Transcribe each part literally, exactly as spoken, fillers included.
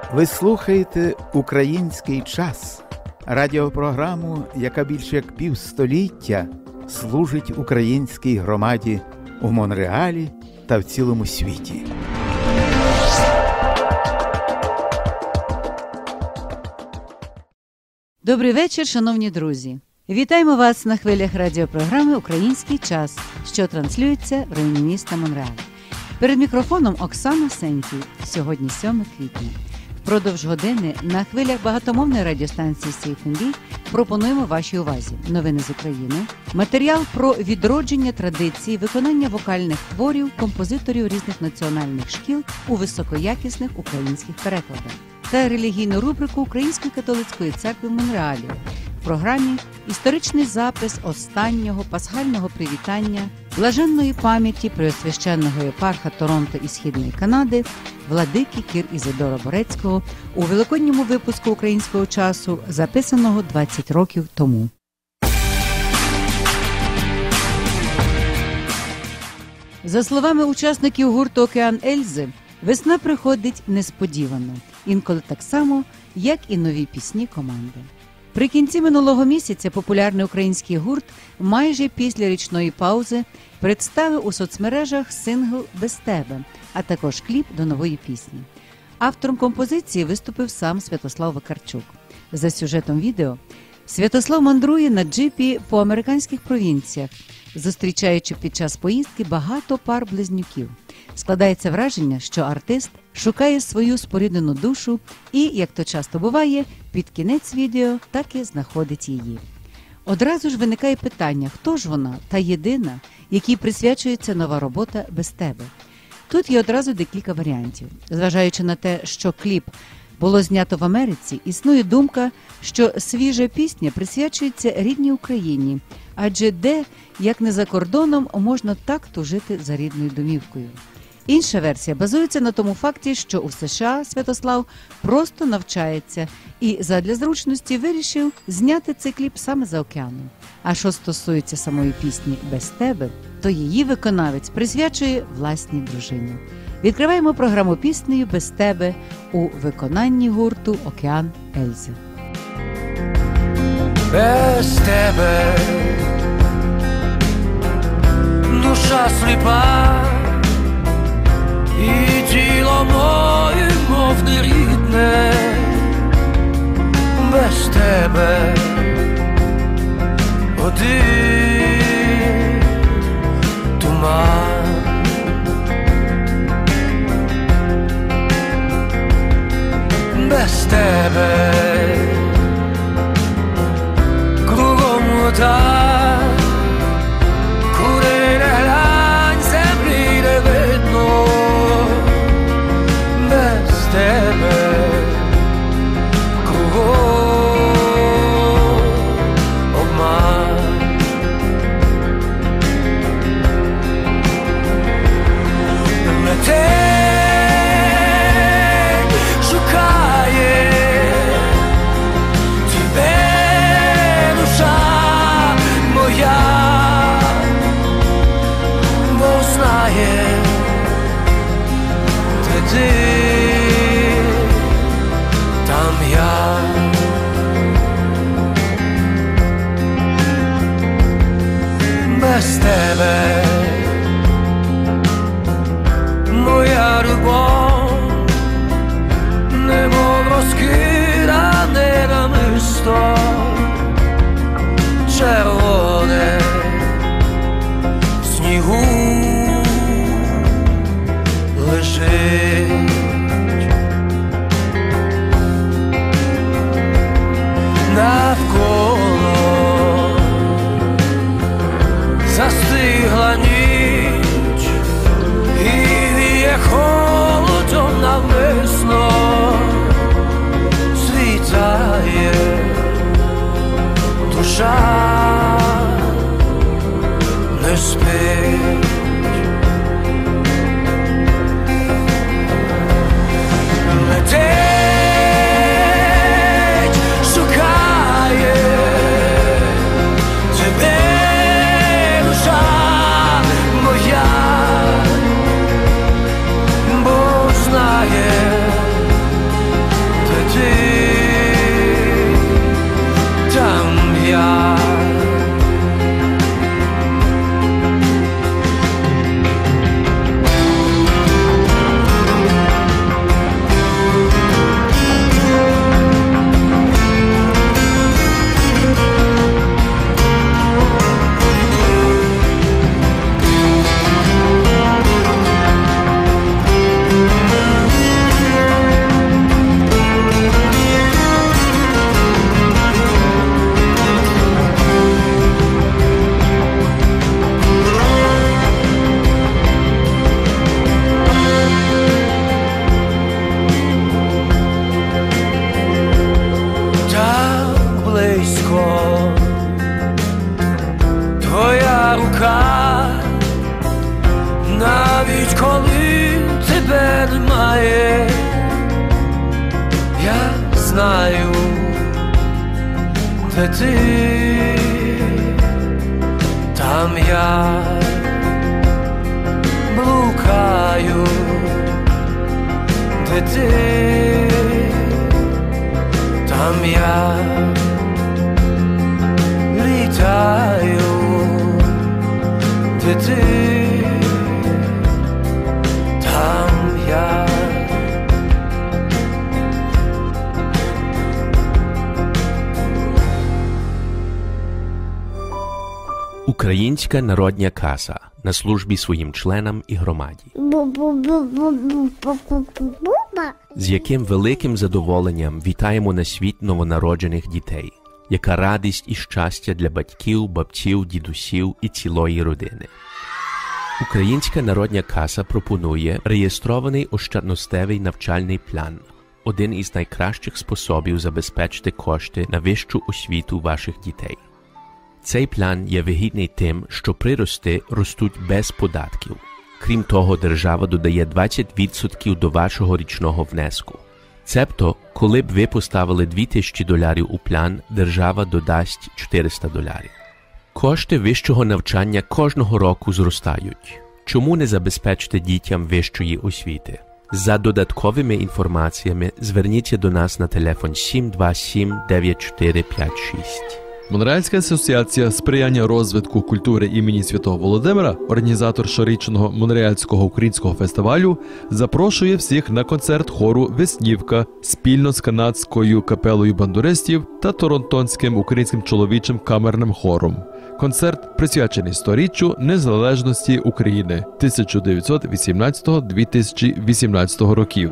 Ви слухаєте «Український час» – радіопрограму, яка більше як півстоліття служить українській громаді у Монреалі та в цілому світі. Добрий вечір, шановні друзі! Вітаємо вас на хвилях радіопрограми «Український час», що транслюється в районі міста Монреаль. Перед мікрофоном Оксана Сенькій. Сьогодні сьоме квітня. Впродовж години на хвилях багатомовної радіостанції Сейф енд Бі пропонуємо вашій увазі новини з України, матеріал про відродження традиції виконання вокальних творів композиторів різних національних шкіл у високоякісних українських перекладах та релігійну рубрику Української католицької церкви в Монреалі. В програмі історичний запис останнього пасхального привітання блаженної пам'яті преосвященного єпарха Торонто і Східної Канади владики Кір Ізидора Борецького у великодньому випуску «Українського часу», записаного двадцять років тому. За словами учасників гурту «Океан Ельзи», весна приходить несподівано, інколи так само, як і нові пісні команди. При кінці минулого місяця популярний український гурт майже після річної паузи представив у соцмережах сингл «Без тебе», а також кліп до нової пісні. Автором композиції виступив сам Святослав Вакарчук. За сюжетом відео Святослав мандрує на джипі по американських провінціях, зустрічаючи під час поїздки багато пар близнюків. Складається враження, що артист шукає свою споріднену душу і, як то часто буває, під кінець відео так і знаходить її. Одразу ж виникає питання, хто ж вона, та єдина, якій присвячується нова робота «Без тебе». Тут є одразу декілька варіантів. Зважаючи на те, що кліп було знято в Америці, існує думка, що свіжа пісня присвячується рідній Україні, адже де, як не за кордоном, можна так тужити за рідною домівкою. Інша версія базується на тому факті, що у США Святослав просто навчається і задля зручності вирішив зняти цей кліп саме за океаном. А що стосується самої пісні «Без тебе», то її виконавець присвячує власній дружині. Відкриваємо програму піснею «Без тебе» у виконанні гурту «Океан Ельзи». Без тебе душа сліпа, і тіло моє, мов нерідне. Без тебе один туман. Без тебе кругом вода, куди не глянь, землі не видно. Без тебе кругом обман. Метень шукає тебе душа моя, бо знає, де ти, там я. Без тебе моя любов, немов розкидане намисто червоне в снігу лежить. Навколо застигла ніч і віє холодом навмисно, світає душа, не спить. Летить, шукає тебе душа моя, бо знає, коли тебе немає, я знаю, де ти, там я блукаю, де ти, там я літаю, де ти, там я. Українська народна каса на службі своїм членам і громаді. З яким великим задоволенням вітаємо на світ новонароджених дітей. Яка радість і щастя для батьків, бабців, дідусів і цілої родини. Українська народна каса пропонує реєстрований ощадностевий навчальний план. Один із найкращих способів забезпечити кошти на вищу освіту ваших дітей. Цей план є вигідний тим, що прирости ростуть без податків. Крім того, держава додає двадцять відсотків до вашого річного внеску. Цебто, коли б ви поставили дві тисячі доларів у план, держава додасть чотириста доларів. Кошти вищого навчання кожного року зростають. Чому не забезпечити дітям вищої освіти? За додатковими інформаціями зверніться до нас на телефон сім два сім дев'ять чотири п'ять шість. Монреальська асоціація сприяння розвитку культури імені Святого Володимира, організатор щорічного Монреальського українського фестивалю, запрошує всіх на концерт хору «Веснівка» спільно з канадською капелою бандуристів та Торонтонським українським чоловічим камерним хором. Концерт присвячений сторіччю незалежності України тисяча дев'ятсот вісімнадцятого - дві тисячі вісімнадцятого років.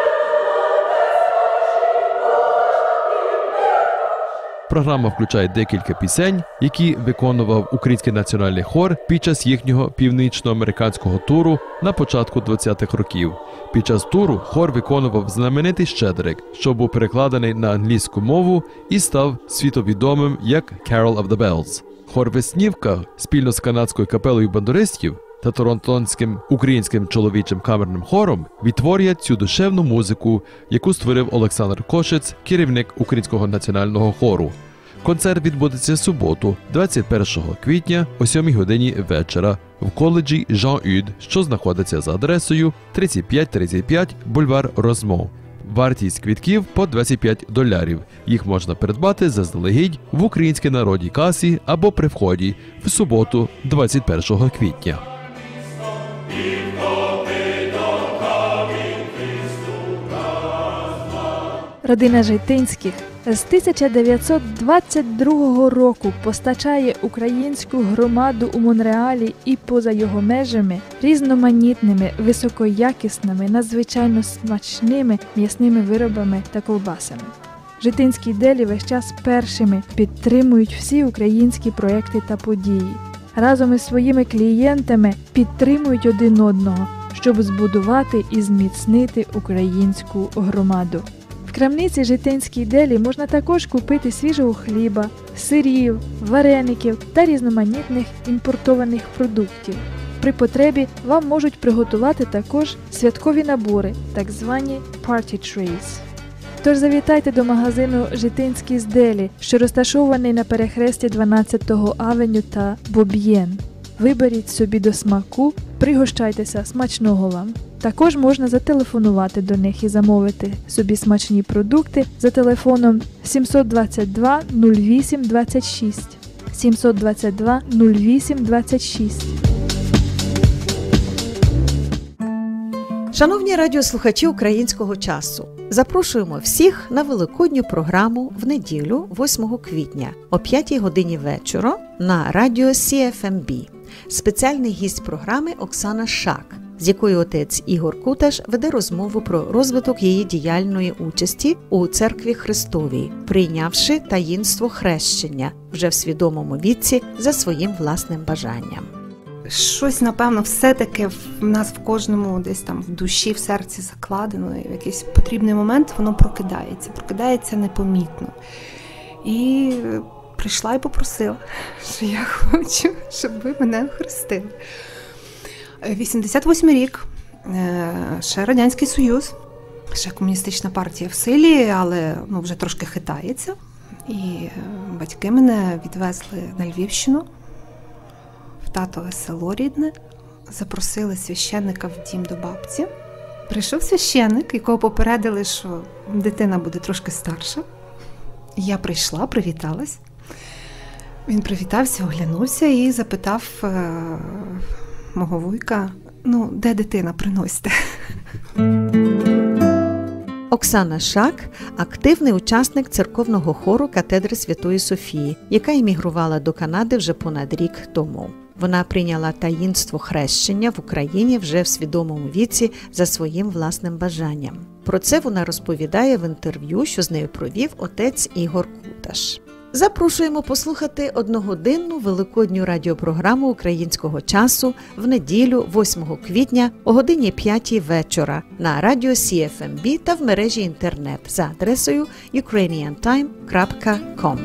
Програма включає декілька пісень, які виконував Український національний хор під час їхнього північноамериканського туру на початку двадцятих років. Під час туру хор виконував знаменитий «Щедрик», що був перекладений на англійську мову і став світовідомим як «Carol of the Bells». Хор «Веснівка» спільно з канадською капелою бандуристів та Торонтонським українським чоловічим камерним хором відтворює цю душевну музику, яку створив Олександр Кошиць, керівник Українського національного хору. Концерт відбудеться в суботу, двадцять першого квітня о сьомій годині вечора в коледжі Жан-Юд, що знаходиться за адресою тридцять п'ять тридцять п'ять бульвар Розмо. Вартість квитків по двадцять п'ять доларів. Їх можна придбати заздалегідь в Українській народній касі або при вході в суботу, двадцять першого квітня. Родина Житинських з тисяча дев'ятсот двадцять другого року постачає українську громаду у Монреалі і поза його межами різноманітними, високоякісними, надзвичайно смачними м'ясними виробами та ковбасами. Житинські делі весь час першими підтримують всі українські проекти та події. Разом із своїми клієнтами підтримують один одного, щоб збудувати і зміцнити українську громаду. В крамниці «Житинській делі» можна також купити свіжого хліба, сирів, вареників та різноманітних імпортованих продуктів. При потребі вам можуть приготувати також святкові набори, так звані «party trays». Тож завітайте до магазину «Житинській делі», що розташований на перехресті дванадцятого авеню та Боб'єн. Виберіть собі до смаку, пригощайтеся, смачного вам. Також можна зателефонувати до них і замовити собі смачні продукти за телефоном сімсот двадцять два нуль вісім двадцять шість. сімсот двадцять два нуль вісім двадцять шість. Шановні радіослухачі українського часу, запрошуємо всіх на великодню програму в неділю, восьмого квітня, о п'ятій годині вечора на радіо Сі Еф Ем Бі. Спеціальний гість програми Оксана Шак, з якою отець Ігор Куташ веде розмову про розвиток її діяльної участі у Церкві Христовій, прийнявши таїнство хрещення вже в свідомому віці за своїм власним бажанням. Щось, напевно, все-таки в нас в кожному десь там в душі, в серці закладено, і в якийсь потрібний момент воно прокидається, прокидається непомітно. І прийшла і попросила, що я хочу, щоб ви мене охрестили. вісімдесят восьмий рік, ще Радянський Союз, ще комуністична партія в силі, але ну, вже трошки хитається. І батьки мене відвезли на Львівщину, в татове село рідне, запросили священника в дім до бабці. Прийшов священник, якого попередили, що дитина буде трошки старша. Я прийшла, привіталась. Він привітався, оглянувся і запитав е- мого вуйка, ну, де дитина, приносьте. Оксана Шак – активний учасник церковного хору катедри Святої Софії, яка емігрувала до Канади вже понад рік тому. Вона прийняла таїнство хрещення в Україні вже в свідомому віці за своїм власним бажанням. Про це вона розповідає в інтерв'ю, що з нею провів отець Ігор Куташ. Запрошуємо послухати одногодинну великодню радіопрограму українського часу в неділю, восьмого квітня о годині п'ятій вечора на радіо Сі Еф Ем Бі та в мережі інтернет за адресою юкрейніан тайм крапка ком.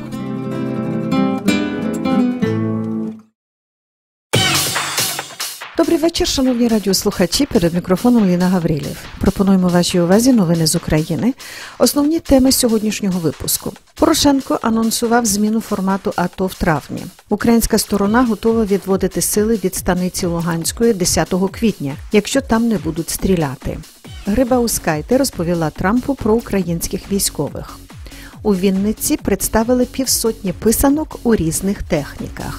Добрий вечір, шановні радіослухачі. Перед мікрофоном Ліна Гаврилів. Пропонуємо вашій увазі новини з України. Основні теми сьогоднішнього випуску. Порошенко анонсував зміну формату АТО в травні. Українська сторона готова відводити сили від станиці Луганської десятого квітня, якщо там не будуть стріляти. Грибаускайте розповіла Трампу про українських військових. У Вінниці представили півсотні писанок у різних техніках.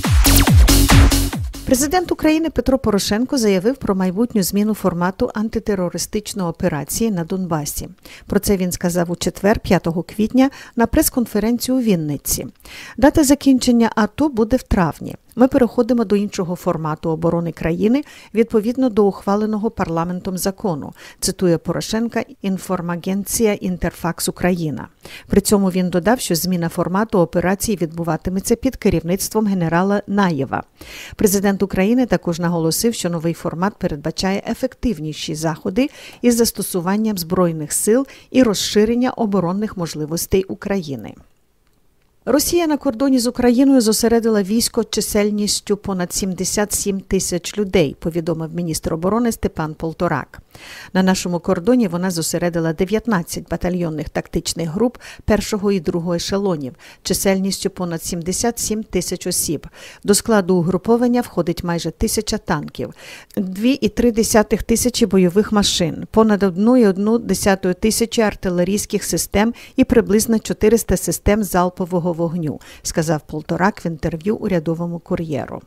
Президент України Петро Порошенко заявив про майбутню зміну формату антитерористичної операції на Донбасі. Про це він сказав у четвер, п'ятого квітня, на прес-конференції у Вінниці. Дата закінчення АТО буде в травні. Ми переходимо до іншого формату оборони країни відповідно до ухваленого парламентом закону, цитує Порошенка інформагенція «Інтерфакс Україна». При цьому він додав, що зміна формату операції відбуватиметься під керівництвом генерала Наєва. Президент України також наголосив, що новий формат передбачає ефективніші заходи із застосуванням збройних сил і розширення оборонних можливостей України. Росія на кордоні з Україною зосередила військо чисельністю понад сімдесят сім тисяч людей, повідомив міністр оборони Степан Полторак. На нашому кордоні вона зосередила дев'ятнадцять батальйонних тактичних груп першого і другого ешелонів, чисельністю понад сімдесят сім тисяч осіб. До складу угруповання входить майже тисяча танків, дві цілих три десятих тисячі бойових машин, понад одну цілих одну десяту тисячі артилерійських систем і приблизно чотириста систем залпового вогню, сказав Полторак в інтерв'ю урядовому кур'єру.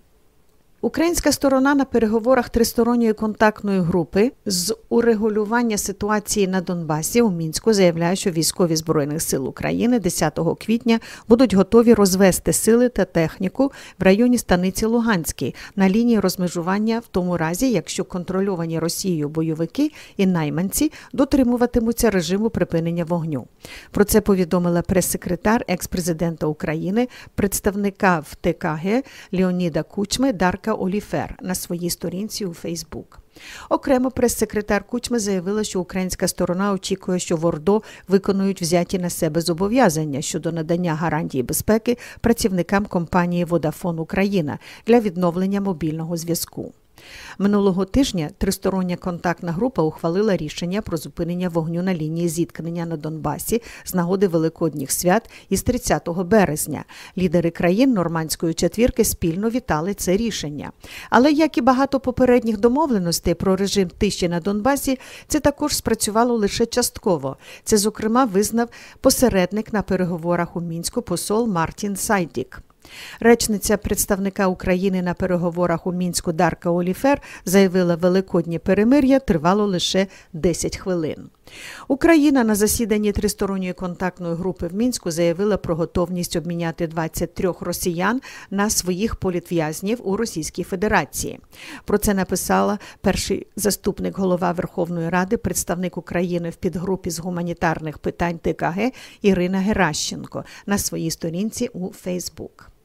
Українська сторона на переговорах тристоронньої контактної групи з урегулювання ситуації на Донбасі у Мінську заявляє, що військові Збройних сил України десятого квітня будуть готові розвести сили та техніку в районі станиці Луганській на лінії розмежування в тому разі, якщо контрольовані Росією бойовики і найманці дотримуватимуться режиму припинення вогню. Про це повідомила прес-секретар екс-президента України, представника в Те Ка Ге Леоніда Кучми Дарка Оліфер на своїй сторінці у Фейсбук. Окремо прес-секретар Кучми заявила, що українська сторона очікує, що в ОРДО виконують взяті на себе зобов'язання щодо надання гарантій безпеки працівникам компанії «Водафон Україна» для відновлення мобільного зв'язку. Минулого тижня тристороння контактна група ухвалила рішення про зупинення вогню на лінії зіткнення на Донбасі з нагоди Великодніх свят із тридцятого березня. Лідери країн Нормандської четвірки спільно вітали це рішення. Але, як і багато попередніх домовленостей про режим тиші на Донбасі, це також спрацювало лише частково. Це, зокрема, визнав посередник на переговорах у Мінську посол Мартін Сайдік. Речниця представника України на переговорах у Мінську Дарка Оліфер заявила, великоднє перемир'я тривало лише десять хвилин. Україна на засіданні тристоронньої контактної групи в Мінську заявила про готовність обміняти двадцять три росіян на своїх політв'язнів у Російській Федерації. Про це написала перший заступник голова Верховної Ради, представник України в підгрупі з гуманітарних питань Те Ка Ге Ірина Геращенко на своїй сторінці у Фейсбук.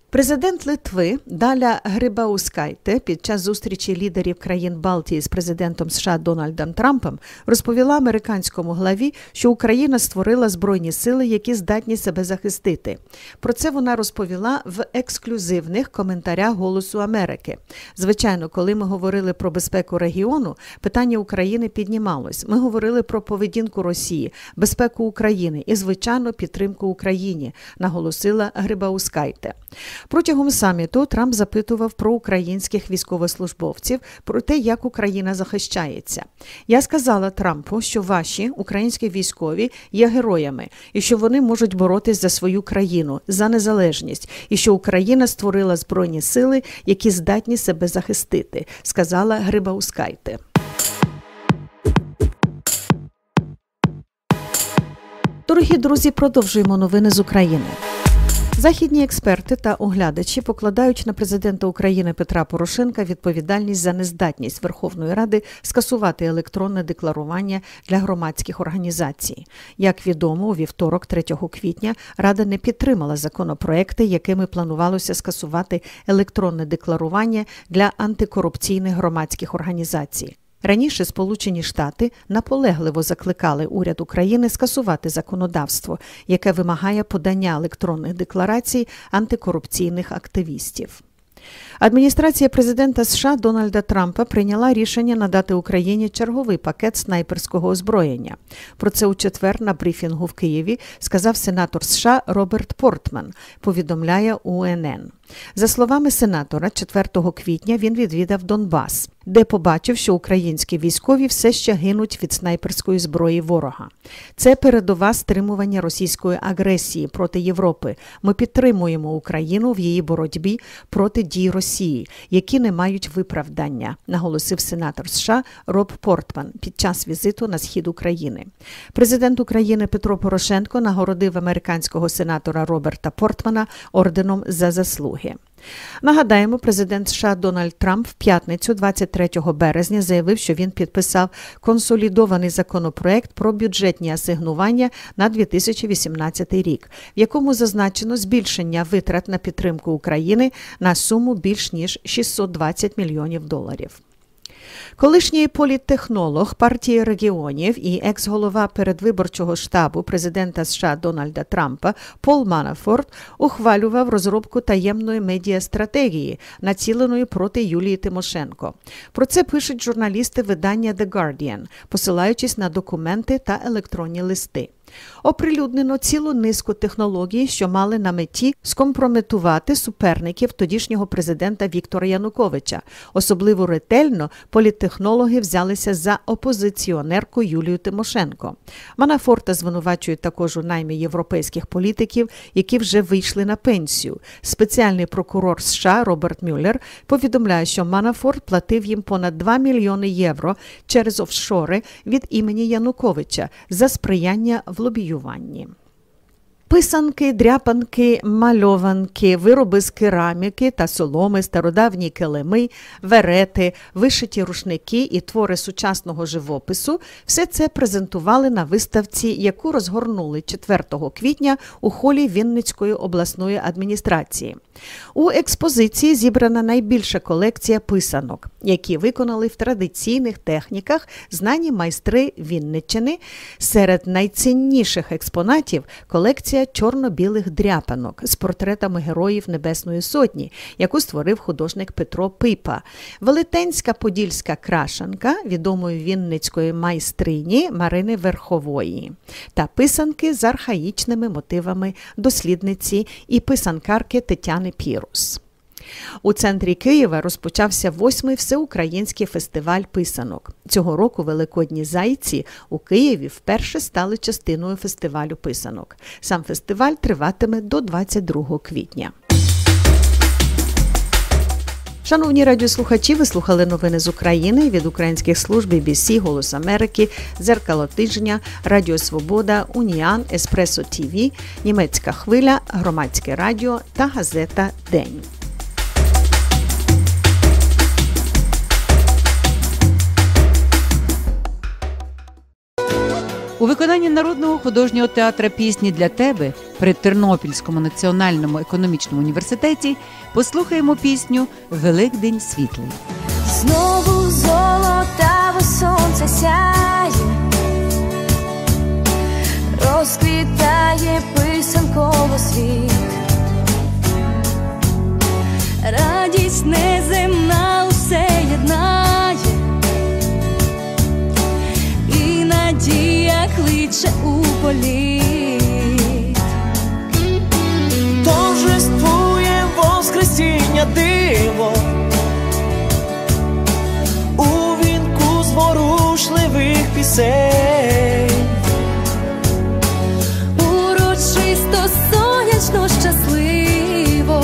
Президент Литви Даля Грибаускайте під час зустрічі лідерів країн Балтії з президентом США Дональдом Трампом розповіла американському главі, що Україна створила збройні сили, які здатні себе захистити. Про це вона розповіла в ексклюзивних коментарях «Голосу Америки». Звичайно, коли ми говорили про безпеку регіону, питання України піднімалось. Ми говорили про поведінку Росії, безпеку України і, звичайно, підтримку Україні, наголосила Грибаускайте. Протягом саміту Трамп запитував про українських військовослужбовців, про те, як Україна захищається. Я сказала Трампу, що ваші українські військові є героями, і що вони можуть боротись за свою країну, за незалежність, і що Україна створила збройні сили, які здатні себе захистити, сказала Грибаускайте. Дорогі друзі, продовжуємо новини з України. Західні експерти та оглядачі покладають на президента України Петра Порошенка відповідальність за нездатність Верховної Ради скасувати електронне декларування для громадських організацій. Як відомо, у вівторок, третього квітня, Рада не підтримала законопроекти, якими планувалося скасувати електронне декларування для антикорупційних громадських організацій. Раніше Сполучені Штати наполегливо закликали уряд України скасувати законодавство, яке вимагає подання електронних декларацій антикорупційних активістів. Адміністрація президента США Дональда Трампа прийняла рішення надати Україні черговий пакет снайперського озброєння. Про це у четвер на брифінгу в Києві сказав сенатор США Роберт Портман, повідомляє У Ен Ен. За словами сенатора, четвертого квітня він відвідав Донбас, де побачив, що українські військові все ще гинуть від снайперської зброї ворога. Це передова стримування російської агресії проти Європи. Ми підтримуємо Україну в її боротьбі проти дій Росії, які не мають виправдання, наголосив сенатор США Роб Портман під час візиту на схід України. Президент України Петро Порошенко нагородив американського сенатора Роберта Портмана орденом за заслуги. Нагадаємо, президент США Дональд Трамп в п'ятницю, двадцять третього березня, заявив, що він підписав консолідований законопроект про бюджетні асигнування на дві тисячі вісімнадцятий рік, в якому зазначено збільшення витрат на підтримку України на суму більш ніж шістсот двадцять мільйонів доларів. Колишній політтехнолог партії регіонів і екс-голова передвиборчого штабу президента США Дональда Трампа Пол Манафорт ухвалював розробку таємної медіастратегії, націленої проти Юлії Тимошенко. Про це пишуть журналісти видання The Guardian, посилаючись на документи та електронні листи. Оприлюднено цілу низку технологій, що мали на меті скомпрометувати суперників тодішнього президента Віктора Януковича. Особливо ретельно політтехнологи взялися за опозиціонерку Юлію Тимошенко. Манафорта звинувачують також у наймі європейських політиків, які вже вийшли на пенсію. Спеціальний прокурор США Роберт Мюллер повідомляє, що Манафорт платив їм понад два мільйони євро через офшори від імені Януковича за сприяння в лобіюванні. Писанки, дряпанки, мальованки, вироби з кераміки та соломи, стародавні килими, верети, вишиті рушники і твори сучасного живопису – все це презентували на виставці, яку розгорнули четвертого квітня у холі Вінницької обласної адміністрації. У експозиції зібрана найбільша колекція писанок, які виконали в традиційних техніках знані майстри Вінниччини. Серед найцінніших експонатів – колекція чорно-білих дряпанок з портретами героїв Небесної Сотні, яку створив художник Петро Пипа. Велетенська подільська крашанка відомої вінницької майстрині Марини Верхової та писанки з архаїчними мотивами дослідниці і писанкарки Тетяни Пірус. У центрі Києва розпочався восьмий всеукраїнський фестиваль писанок. Цього року великодні зайці у Києві вперше стали частиною фестивалю писанок. Сам фестиваль триватиме до двадцять другого квітня. Шановні радіослухачі, ви слухали новини з України від українських служб бі бі сі, Голос Америки, Дзеркало тижня, Радіо Свобода, Уніан, Еспресо Ті Ві, Німецька хвиля, Громадське радіо та газета «День». У виконанні Народного художнього театру пісні для тебе при Тернопільському національному економічному університеті, послухаємо пісню «Великдень світлий». Знову золотаве сонце сяє, розквітає писанково світ. Радість неземна усе єднає, і надія кличе у політ. Торжествує воскресіння диво у вінку зворушливих пісень. Урочисто, сонячно, щасливо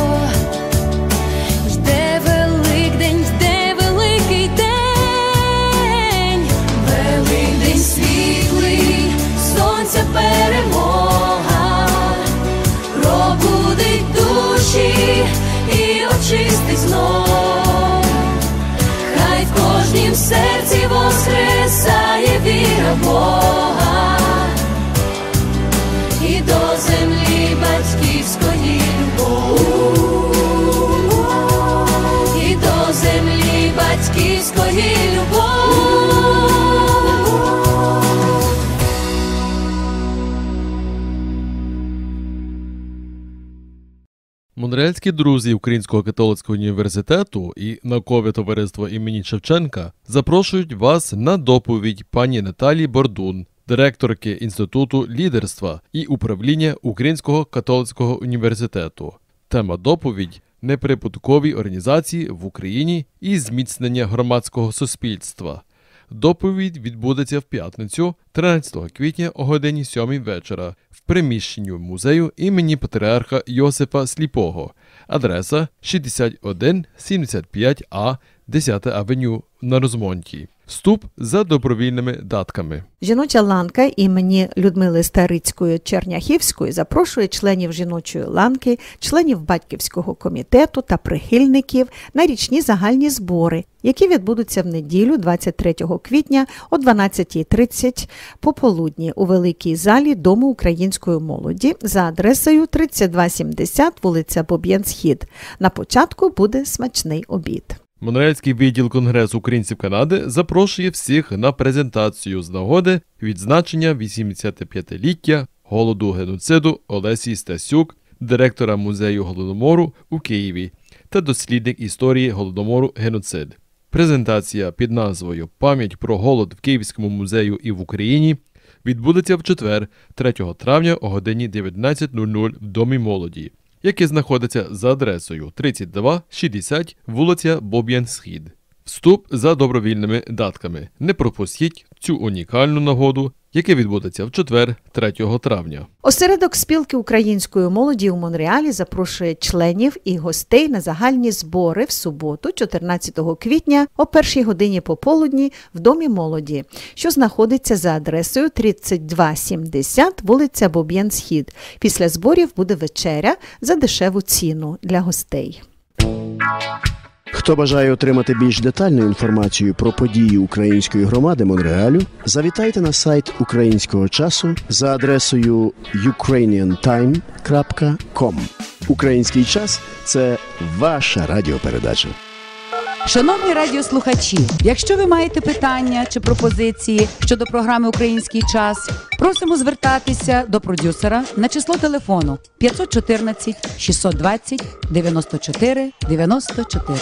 йде Великдень, йде великий день. Великдень світлий, сонця перемога, пробудить душі і очистить знов. Хай в кожнім серці воскресає віра в Бога, і до землі батьківської любов, і до землі батьківської любов. Монреальські друзі Українського католицького університету і наукове товариство імені Шевченка запрошують вас на доповідь пані Наталії Бордун, директорки Інституту лідерства і управління Українського католицького університету. Тема доповідь – неприбуткові організації в Україні і зміцнення громадського суспільства. Доповідь відбудеться в п'ятницю, тринадцятого квітня о годині сьомій вечора в приміщенні музею імені патріарха Йосифа Сліпого. Адреса шістдесят один сімдесят п'ять А, десята авеню на Розмонті. Вступ за добровільними датками. Жіноча ланка імені Людмили Старицької Черняхівської запрошує членів жіночої ланки, членів батьківського комітету та прихильників на річні загальні збори, які відбудуться в неділю двадцять третього квітня о дванадцятій тридцять пополудні у великій залі Дому української молоді за адресою тридцять два сімдесят вулиця Боб'ян-Схід. На початку буде смачний обід. Монреальський відділ Конгресу українців Канади запрошує всіх на презентацію з нагоди відзначення вісімдесятип'ятиліття голоду геноциду Олесі Стасюк, директора музею Голодомору у Києві та дослідник історії Голодомору «Геноцид». Презентація під назвою «Пам'ять про голод в Київському музею і в Україні» відбудеться в четвер, третього травня о годині дев'ятнадцять нуль нуль в Домі молоді, який знаходиться за адресою тридцять два шістдесят вулиця Боб'ян-Схід. Вступ за добровільними датками. Не пропустіть цю унікальну нагоду, яке відбудеться в четвер, третього травня. Осередок спілки української молоді у Монреалі запрошує членів і гостей на загальні збори в суботу, чотирнадцятого квітня, о першій годині пополудні в Домі молоді, що знаходиться за адресою тридцять два сімдесят вулиця Боб'ян-Схід. Після зборів буде вечеря за дешеву ціну для гостей. Хто бажає отримати більш детальну інформацію про події української громади Монреалю, завітайте на сайт українського часу за адресою юкрейніан тайм крапка ком. Український час – це ваша радіопередача. Шановні радіослухачі, якщо ви маєте питання чи пропозиції щодо програми «Український час», просимо звертатися до продюсера на число телефону п'ятсот чотирнадцять шістсот двадцять дев'яносто чотири дев'яносто чотири.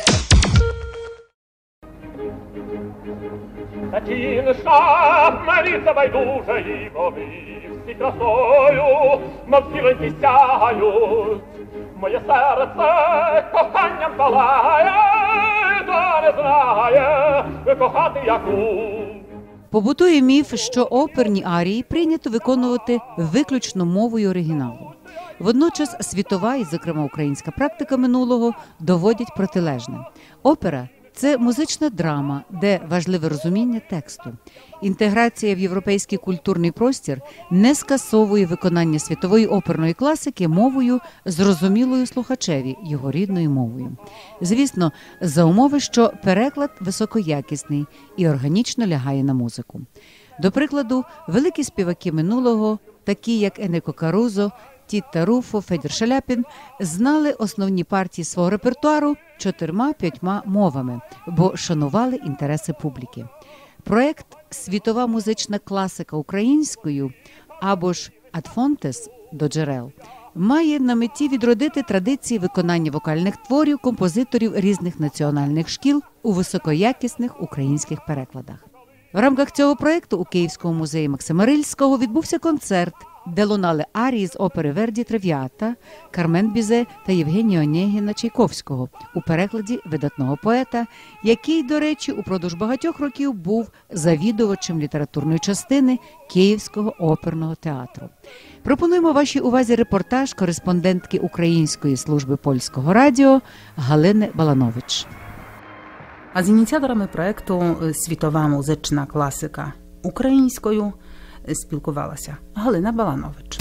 Та тінша меліться байдуже і вони всі красою, мов зіленькі сягають. Моє серце коханням палає, та не знає кохати яку. Побутує міф, що оперні арії прийнято виконувати виключно мовою оригіналу. Водночас світова і, зокрема, українська практика минулого доводять протилежне. Опера – це музична драма, де важливе розуміння тексту. Інтеграція в європейський культурний простір не скасовує виконання світової оперної класики мовою, зрозумілою слухачеві, його рідною мовою. Звісно, за умови, що переклад високоякісний і органічно лягає на музику. До прикладу, великі співаки минулого такі як Енеко Карузо, Тітта Руфо, Федір Шаляпін, знали основні партії свого репертуару чотирма-п'ятьма мовами, бо шанували інтереси публіки. Проект «Світова музична класика українською» або ж «Ad fontes» до джерел має на меті відродити традиції виконання вокальних творів композиторів різних національних шкіл у високоякісних українських перекладах. В рамках цього проєкту у Київському музеї Максима Рильського відбувся концерт, де лунали арії з опери Верді «Трав'ята», Кармен Бізе та Євгенія Онєгіна Чайковського у перекладі видатного поета, який, до речі, упродовж багатьох років був завідувачем літературної частини Київського оперного театру. Пропонуємо вашій увазі репортаж кореспондентки Української служби польського радіо Галини Баланович. А з ініціаторами проєкту «Світова музична класика українською» спілкувалася Галина Баланович.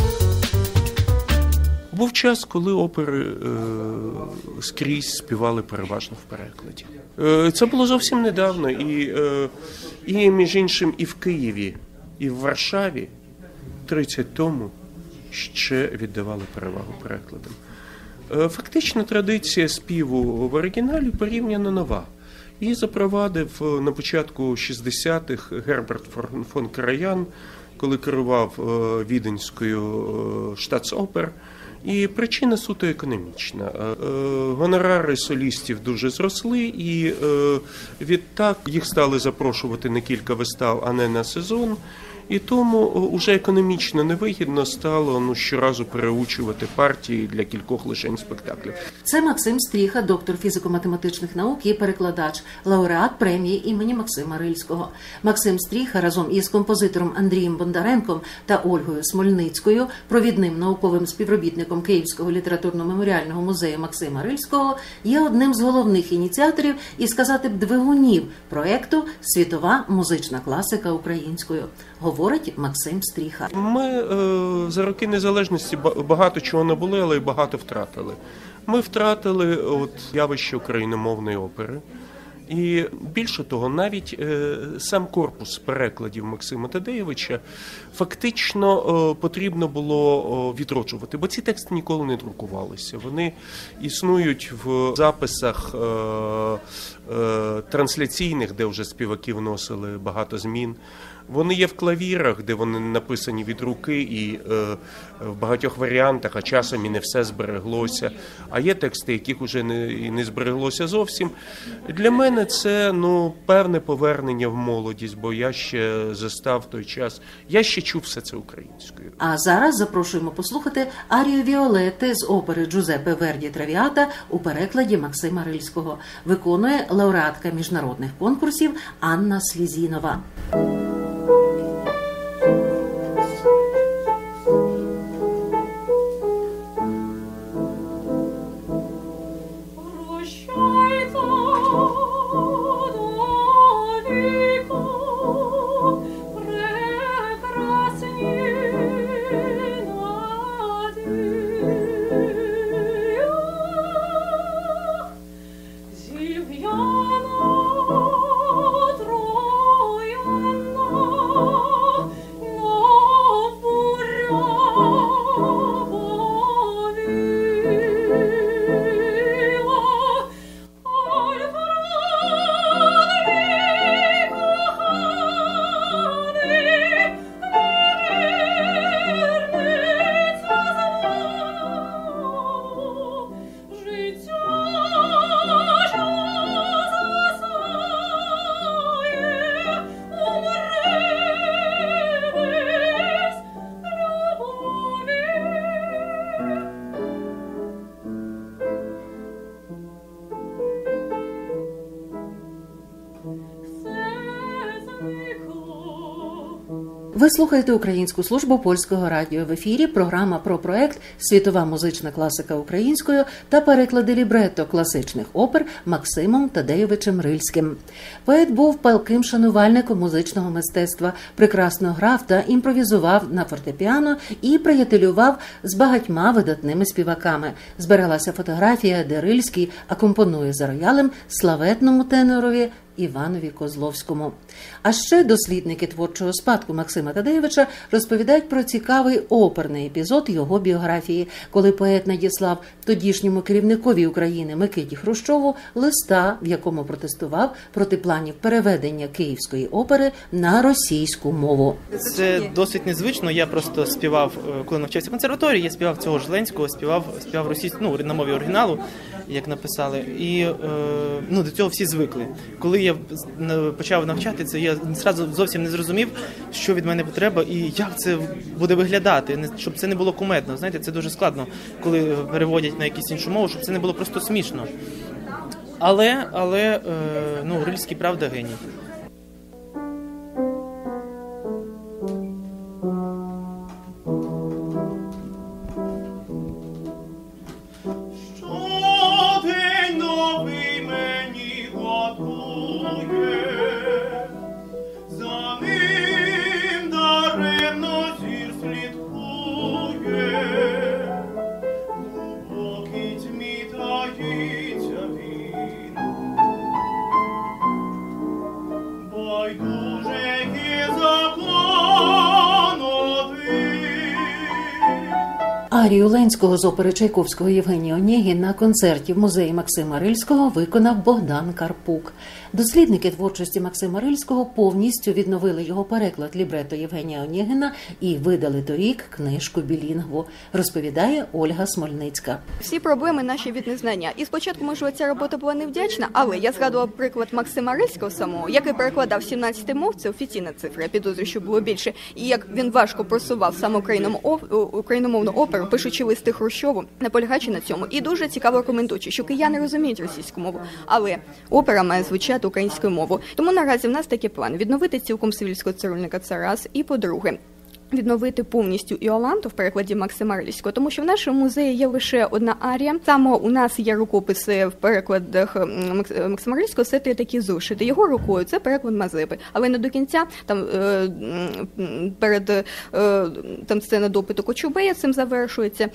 Був час, коли опери е, скрізь співали переважно в перекладі. Е, це було зовсім недавно, і, е, і між іншим і в Києві, і в Варшаві тридцять тому ще віддавали перевагу перекладам. Е, фактично традиція співу в оригіналі порівняно нова. Її запровадив на початку шістдесятих Герберт фон Караян, коли керував Віденською штатсопер. І причина суто економічна. Гонорари солістів дуже зросли, і відтак їх стали запрошувати на кілька вистав, а не на сезон. І тому вже економічно невигідно стало ну, щоразу переучувати партії для кількох лишень спектаклів. Це Максим Стріха, доктор фізико-математичних наук і перекладач, лауреат премії імені Максима Рильського. Максим Стріха разом із композитором Андрієм Бондаренком та Ольгою Смольницькою, провідним науковим співробітником Київського літературно-меморіального музею Максима Рильського, є одним з головних ініціаторів і, сказати б, двигунів проєкту «Світова музична класика українською», говорить Максим Стріха. Ми е, за роки незалежності багато чого набули, але й багато втратили. Ми втратили от, явище україномовної опери. І більше того, навіть е, сам корпус перекладів Максима Тадеєвича фактично е, потрібно було е, відроджувати, бо ці тексти ніколи не друкувалися. Вони існують в записах е, е, трансляційних, де вже співаки вносили багато змін. Вони є в клавірах, де вони написані від руки і е, в багатьох варіантах, а часом і не все збереглося. А є тексти, яких вже не, і не збереглося зовсім. Для мене це ну, певне повернення в молодість, бо я ще застав той час, я ще чув все це українською. А зараз запрошуємо послухати арію Віолетти з опери Джузеппе Верді «Трав'ята» у перекладі Максима Рильського. Виконує лауреатка міжнародних конкурсів Анна Слізінова. Ви слухаєте Українську службу польського радіо. В ефірі програма про проект «Світова музична класика українською» та переклади лібретто класичних опер Максимом Тадеєвичем Рильським. Поет був палким шанувальником музичного мистецтва, прекрасно грав та імпровізував на фортепіано і приятелював з багатьма видатними співаками. Збереглася фотографія, де Рильський акомпонує за роялем славетному тенорові Іванові Козловському. А ще дослідники творчого спадку Максима Тадеєвича розповідають про цікавий оперний епізод його біографії, коли поет надіслав тодішньому керівникові України Микиті Хрущову листа, в якому протестував проти планів переведення Київської опери на російську мову. Це досить незвично. Я просто співав, коли навчався в консерваторії, я співав цього ж Ленського, співав, співав російську, ну, на мові оригіналу, як написали. І е, ну, до цього всі звикли. Коли я почав навчати це, я зразу зовсім не зрозумів, що від мене треба і як це буде виглядати, щоб це не було кумедно. Знаєте, це дуже складно, коли переводять на якусь іншу мову, щоб це не було просто смішно. Але, але е, ну, Рильський, правда, геній. Арію Ленського з опери Чайковського «Євгеній Онєгін» на концерті в музеї Максима Рильського виконав Богдан Карпук. Дослідники творчості Максима Рильського повністю відновили його переклад лібрето Євгенія Онєгіна і видали торік книжку білінгву, розповідає Ольга Смольницька. Всі проблеми наші від незнання. І спочатку, можливо, ця робота була невдячна, але я згадувала приклад Максима Рильського самого, який перекладав сімнадцяти мов, це офіційна цифра, я підозрюю, що було більше, і як він важко просував саме україномовну оперу, пишучи листи Хрущову, наполягаючи на цьому. І дуже цікаво аргументуючи, що кияни розуміють російську мову, але опера має звучати українською мовою. Тому наразі в нас такий план – відновити цілком Сивільського цирюльника, це раз, і по-друге, відновити повністю Іоланту в перекладі Максима Рильського, тому що в нашому музеї є лише одна арія. Саме у нас є рукописи в перекладах Максима Рильського, це такі зошити. Його рукою це переклад Мазепи, але не до кінця, там перед там сцена допиту Кочубея цим завершується,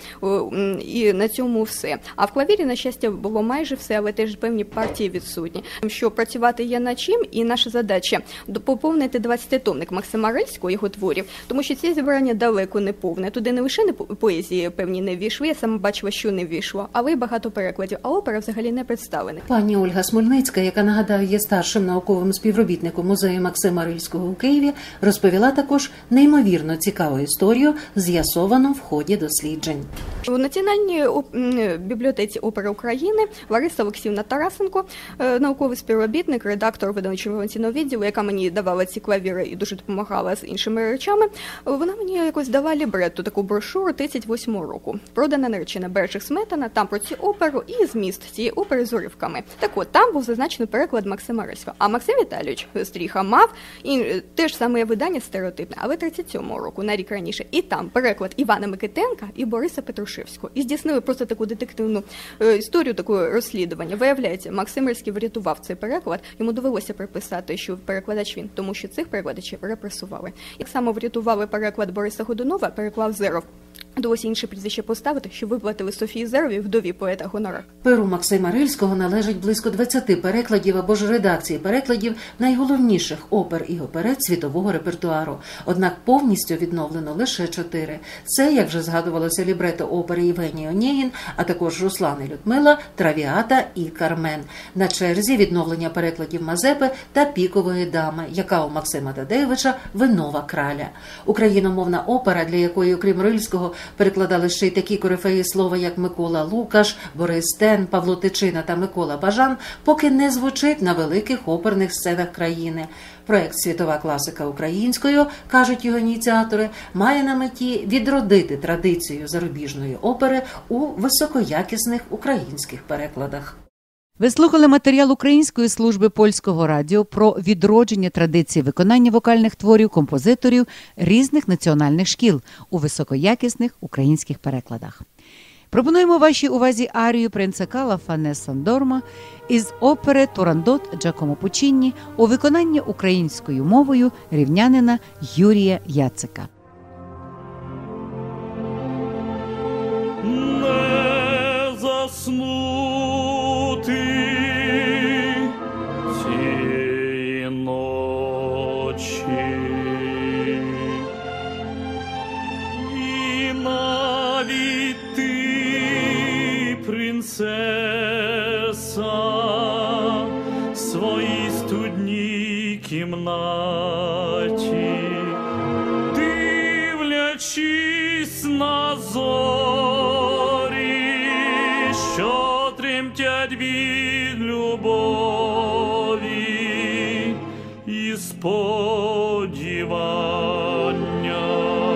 і на цьому все. А в клавірі, на щастя, було майже все, але теж певні партії відсутні. Що працювати є над чим, і наша задача поповнити двадцятитомник Максима Рильського, його творів, тому що ці зібрання далеко не повне. Туди не лише не поезії певні не ввійшли, я саме бачила, що не ввійшло, але й багато перекладів, а опера взагалі не представлена. Пані Ольга Смольницька, яка, нагадаю, є старшим науковим співробітником музею Максима Рильського у Києві, розповіла також неймовірно цікаву історію, з'ясовану в ході досліджень. У Національній бібліотеці опери України Лариса Олексіївна Тарасенко, науковий співробітник, редактор видавничого інформаційного відділу, яка мені давала ці клавіри і дуже допомагала з іншими речами, вона мені якось дала лібретто, таку брошуру тридцять восьмого року. Продана наречена Бережик Сметана, там про цю оперу і зміст цієї опери з уривками. Так от, там був зазначений переклад Максима Рильського. А Максим Віталійович Стріха мав і теж саме видання стереотипне, але тридцять сьомого року, на рік раніше. І там переклад Івана Микитенка і Бориса Петрушевського. І здійснили просто таку детективну е, історію, таке розслідування. Виявляється, Максим Рильський врятував цей переклад, йому довелося приписати, що перекладач він, тому що цих перекладачів репресували. І саме врятували переклад Бориса Годунова, переклав Зеров. Довелося інше прізвище поставити, щоб виплатили Софії Зеровій, вдові поета, гонорар. Перу Максима Рильського належить близько двадцяти перекладів або ж редакції перекладів найголовніших опер і оперет світового репертуару. Однак повністю відновлено лише чотири. Це, як вже згадувалося, лібрето опери Євгеній Онєгін, а також Руслан і Людмила, Травіата і Кармен. На черзі відновлення перекладів Мазепи та Пікової дами, яка у Максима Тадеєвича Винова краля. Україномовна опера, для якої, окрім Рильського, перекладали ще й такі корифеї слова, як Микола Лукаш, Борис Тен, Павло Тичина та Микола Бажан, поки не звучить на великих оперних сценах країни. Проект «Світова класика українською», кажуть його ініціатори, має на меті відродити традицію зарубіжної опери у високоякісних українських перекладах. Ви слухали матеріал Української служби польського радіо про відродження традиції виконання вокальних творів композиторів різних національних шкіл у високоякісних українських перекладах. Пропонуємо вашій увазі арію принца Кала Фане Сандорма із опери «Турандот» Джакомо Пуччіні у виконанні українською мовою рівнянина Юрія Яцика. Не заснути цієї І навіть ти, принцеса, в своїй студній кімнаті, дивлячись на зорі, що тремтять від любові і сподівання.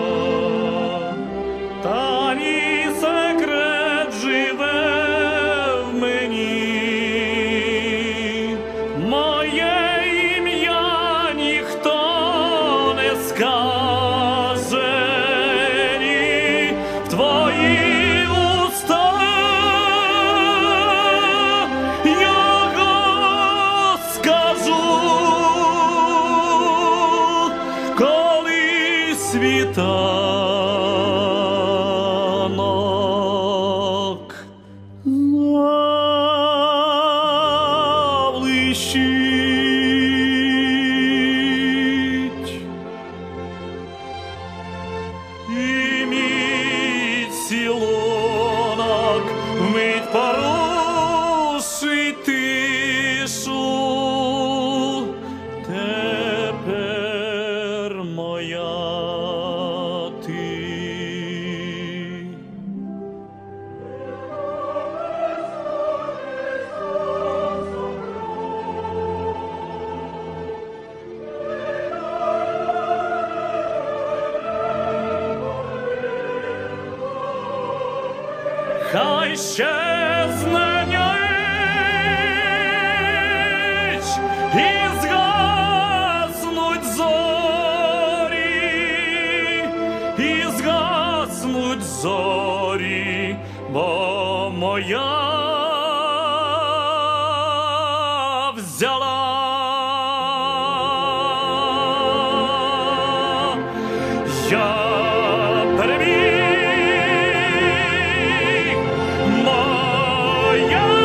Та мій секрет живе в мені, моє ім'я ніхто не скаже, ні в твої уста його скажу, коли світанок заблищить. І мій цілунок вмить порушить тишу. Тепер моя ти. Хай щезне ніч і згаснуть зорі, і згаснуть зорі, бо моя взяла. Я переміг, моя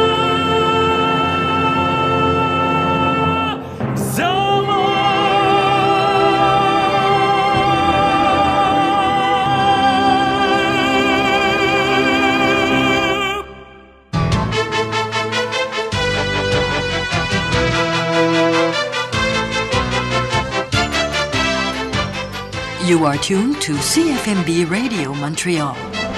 взяла. You are tuned to сі еф ем бі Radio Montreal.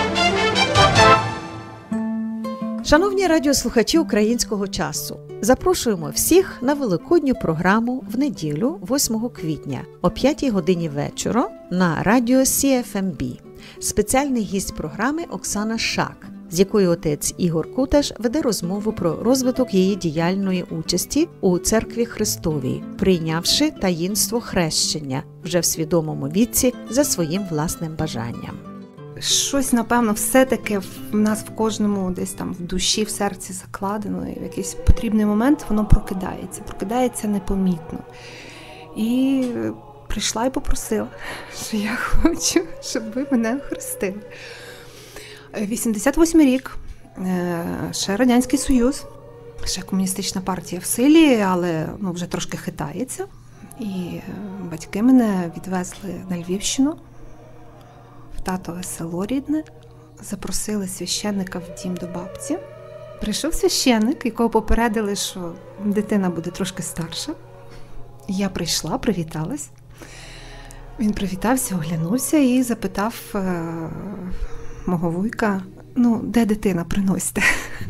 Шановні радіослухачі українського часу, запрошуємо всіх на великодню програму в неділю, восьмого квітня, о п'ятій годині вечора на радіо сі еф ем бі. Спеціальний гість програми Оксана Шак, з якою отець Ігор Куташ веде розмову про розвиток її діяльної участі у Церкві Христовій, прийнявши таїнство хрещення вже в свідомому віці за своїм власним бажанням. Щось, напевно, все-таки в нас в кожному десь там в душі, в серці закладено, і в якийсь потрібний момент воно прокидається, прокидається непомітно. І прийшла і попросила, що я хочу, щоб ви мене охрестили. вісімдесят восьмий рік, ще Радянський Союз, ще комуністична партія в силі, але ну, вже трошки хитається. І батьки мене відвезли на Львівщину, в татове село рідне, запросили священника в дім до бабці. Прийшов священник, якого попередили, що дитина буде трошки старша. Я прийшла, привіталась. Він привітався, оглянувся і запитав е- мого вуйка, ну, де дитина, приносьте.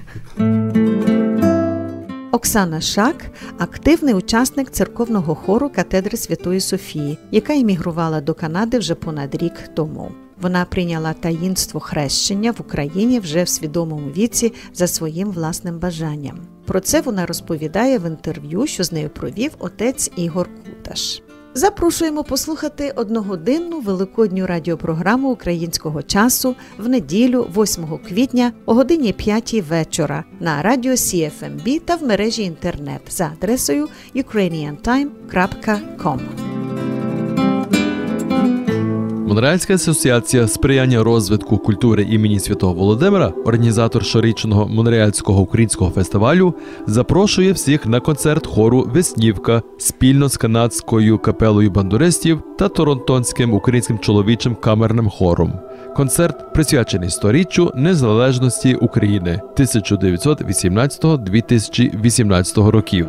Оксана Шак – активний учасник церковного хору катедри Святої Софії, яка емігрувала до Канади вже понад рік тому. Вона прийняла таїнство хрещення в Україні вже в свідомому віці за своїм власним бажанням. Про це вона розповідає в інтерв'ю, що з нею провів отець Ігор Куташ. Запрошуємо послухати одногодинну великодню радіопрограму українського часу в неділю, восьмого квітня, о годині п'ятій вечора на радіо сі еф ем бі та в мережі інтернет за адресою юкрейніан тайм крапка ком. Монреальська асоціація сприяння розвитку культури імені Святого Володимира, організатор щорічного Монреальського українського фестивалю, запрошує всіх на концерт хору «Веснівка» спільно з канадською капелою бандуристів та торонтонським українським чоловічим камерним хором. Концерт присвячений сторіччю незалежності України тисяча дев'ятсот вісімнадцятого - дві тисячі вісімнадцятого років.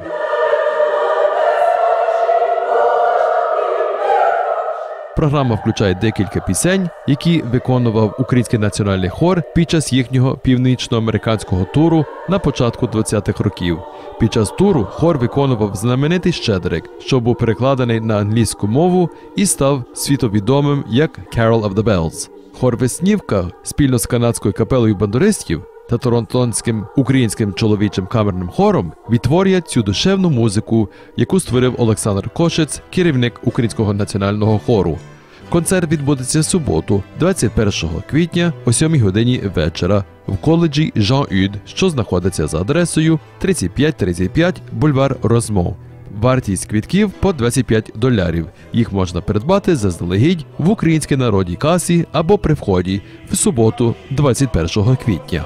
Програма включає декілька пісень, які виконував Український національний хор під час їхнього північноамериканського туру на початку двадцятих років. Під час туру хор виконував знаменитий «Щедрик», що був перекладений на англійську мову і став світовідомим як «Carol of the Bells». Хор «Веснівка» спільно з канадською капелою бандуристів та торонтонським українським чоловічим камерним хором відтворює цю душевну музику, яку створив Олександр Кошиць, керівник Українського національного хору. Концерт відбудеться в суботу, двадцять першого квітня о сьомій годині вечора в коледжі Жан-Юд, що знаходиться за адресою тридцять п'ять тридцять п'ять бульвар Розмо. Вартість квитків по двадцять п'ять доларів. Їх можна придбати заздалегідь в Українській народній касі або при вході в суботу, двадцять першого квітня.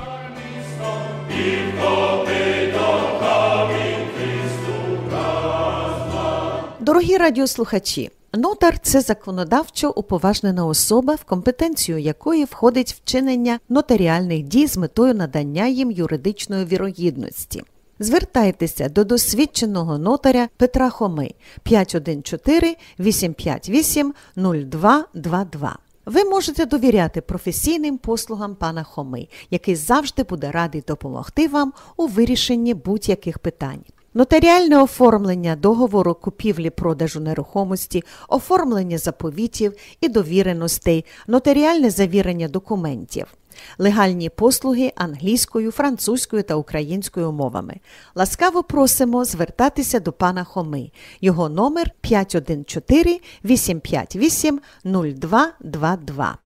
Дорогі радіослухачі, нотар – це законодавчо уповажнена особа, в компетенцію якої входить вчинення нотаріальних дій з метою надання їм юридичної вірогідності. Звертайтеся до досвідченого нотаря Петра Хоми п'ять один чотири вісім п'ять вісім нуль два два два. Ви можете довіряти професійним послугам пана Хоми, який завжди буде радий допомогти вам у вирішенні будь-яких питань. Нотаріальне оформлення договору купівлі-продажу нерухомості, оформлення заповітів і довіреностей, нотаріальне завірення документів. Легальні послуги англійською, французькою та українською мовами. Ласкаво просимо звертатися до пана Хоми. Його номер п'ять один чотири вісім п'ять вісім нуль два два два.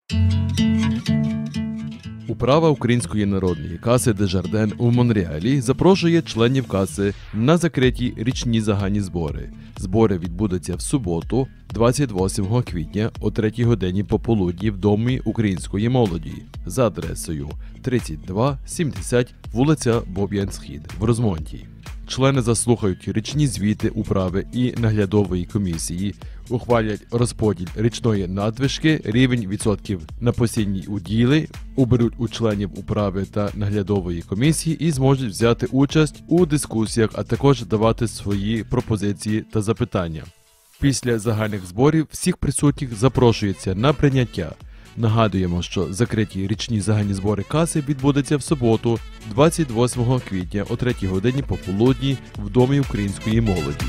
Управа Української народної каси Дежарден у Монреалі запрошує членів каси на закриті річні загальні збори. Збори відбудуться в суботу, двадцять восьмого квітня о третій годині пополудні в Домі української молоді за адресою тридцять два сімдесят вулиця Боб'ян-Схід в Розмонті. Члени заслухають річні звіти управи і наглядової комісії, ухвалять розподіл річної надвишки, рівень відсотків на постійні уділи, оберуть у членів управи та наглядової комісії і зможуть взяти участь у дискусіях, а також давати свої пропозиції та запитання. Після загальних зборів всіх присутніх запрошується на прийняття. Нагадуємо, що закриті річні загальні збори каси відбудуться в суботу, двадцять восьмого квітня о третій годині пополудні в Домі української молоді.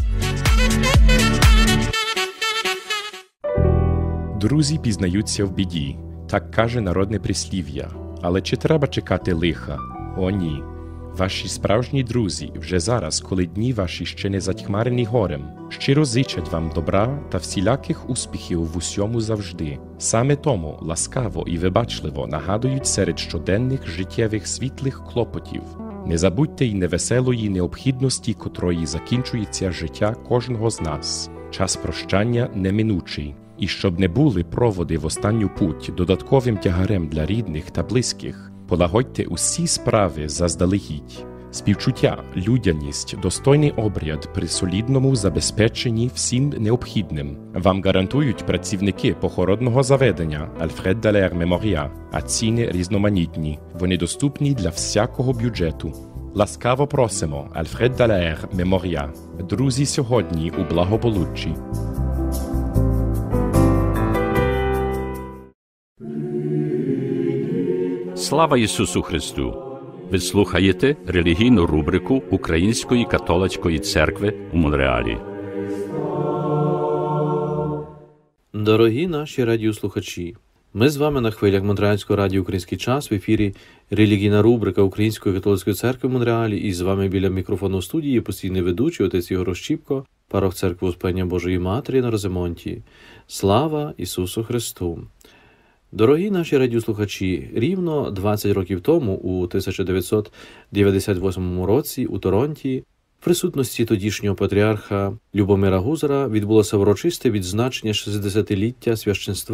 Друзі пізнаються в біді, так каже народне прислів'я. Але чи треба чекати лиха? О ні. Ваші справжні друзі вже зараз, коли дні ваші ще не затьмарені горем, щиро зичать вам добра та всіляких успіхів в усьому завжди. Саме тому ласкаво і вибачливо нагадують серед щоденних життєвих світлих клопотів. Не забудьте й невеселої необхідності, котрої закінчується життя кожного з нас. Час прощання неминучий. І щоб не були проводи в останню путь додатковим тягарем для рідних та близьких, полагодьте усі справи заздалегідь. Співчуття, людяність, достойний обряд при солідному забезпеченні всім необхідним вам гарантують працівники похоронного заведення Альфред Далер Меморіа, а ціни різноманітні. Вони доступні для всякого бюджету. Ласкаво просимо Альфред Далер Меморіа. Друзі сьогодні у благополуччі. Слава Ісусу Христу! Ви слухаєте релігійну рубрику Української католицької церкви у Монреалі. Дорогі наші радіослухачі, ми з вами на хвилях Монреальського радіо «Український час» в ефірі релігійна рубрика Української католицької церкви в Монреалі, і з вами біля мікрофону в студії постійний ведучий отець Ігор Ощіпко, парох церкви Успення Божої Матері на Розимонті. Слава Ісусу Христу! Дорогі наші радіослухачі, рівно двадцять років тому, у тисяча дев'ятсот дев'яносто восьмому році у Торонті, в присутності тодішнього патріарха Любомира Гузара відбулося урочисте відзначення шістдесятиліття священства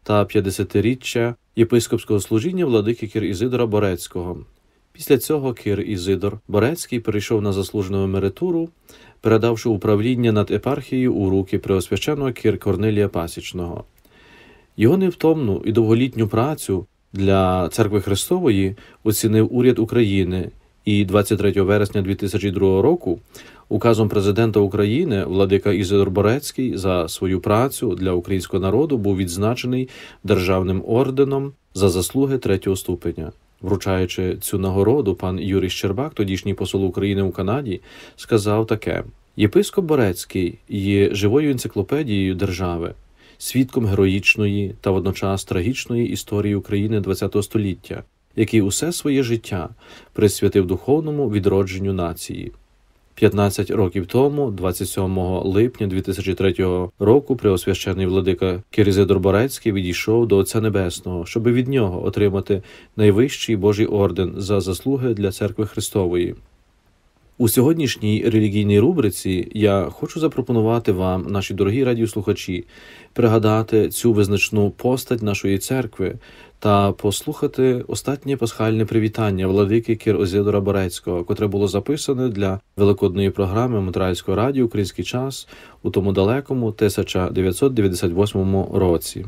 та п'ятдесятиріччя єпископського служіння владики Кир Ізидора Борецького. Після цього Кир Ізидор Борецький перейшов на заслужену емеритуру, передавши управління над епархією у руки преосвященого Кир Корнилія Пасічного. Його невтомну і довголітню працю для Церкви Христової оцінив уряд України, і двадцять третього вересня дві тисячі другого року указом президента України владика Ізидор Борецький за свою працю для українського народу був відзначений державним орденом за заслуги третього ступеня. Вручаючи цю нагороду, пан Юрій Щербак, тодішній посол України у Канаді, сказав таке: «Єпископ Борецький є живою енциклопедією держави, свідком героїчної та водночас трагічної історії України ХХ століття, який усе своє життя присвятив духовному відродженню нації». п'ятнадцять років тому, двадцять сьомого липня дві тисячі третього року, преосвящений владика Кир Ізидор Борецький відійшов до Отця Небесного, щоб від нього отримати найвищий Божий орден за заслуги для Церкви Христової. У сьогоднішній релігійній рубриці я хочу запропонувати вам, наші дорогі радіослухачі, пригадати цю визначну постать нашої церкви та послухати останнє пасхальне привітання владики Кир Ізидора Борецького, котре було записане для великодної програми Монреальського радіо «Український час» у тому далекому тисяча дев'ятсот дев'яносто восьмому році.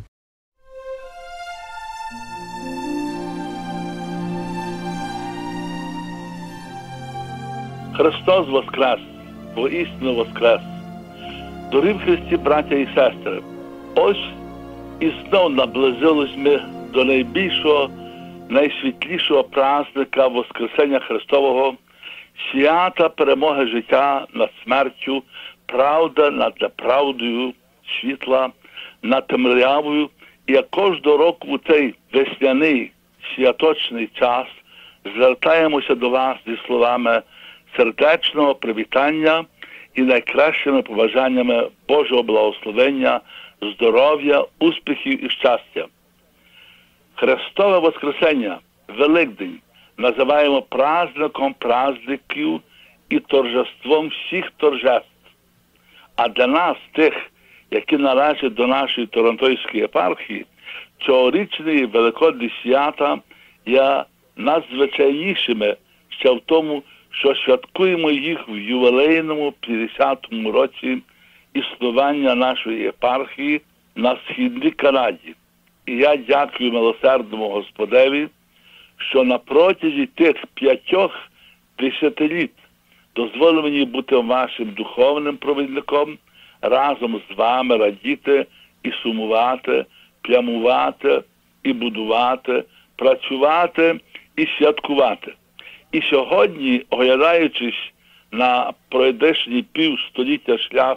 Христос воскрес! Воістину воскрес! Дорогі в Христі, браття і сестри, ось і знов наблизились ми до найбільшого, найсвітлішого праздника Воскресення Христового, свята перемоги життя над смертю, правда над неправдою, світла над темрявою. І як кожного року у цей весняний святочний час звертаємося до вас зі словами сердечного привітання і найкращими побажаннями Божого благословення, здоров'я, успіхів і щастя. Христове Воскресення, Великдень, називаємо праздником праздників і торжеством всіх торжеств. А для нас, тих, які належать до нашої Торонтойської єпархії, цьогорічні великодні свята є надзвичайнішими ще в тому, що святкуємо їх в ювілейному п'ятдесятому році існування нашої єпархії на Східній Канаді. І я дякую милосердному Господеві, що на протязі тих п'ятьох десятиліть дозволив мені бути вашим духовним провідником, разом з вами радіти і сумувати, плямувати і будувати, працювати і святкувати. І сьогодні, оглядаючись на пройдешній півстоліття шлях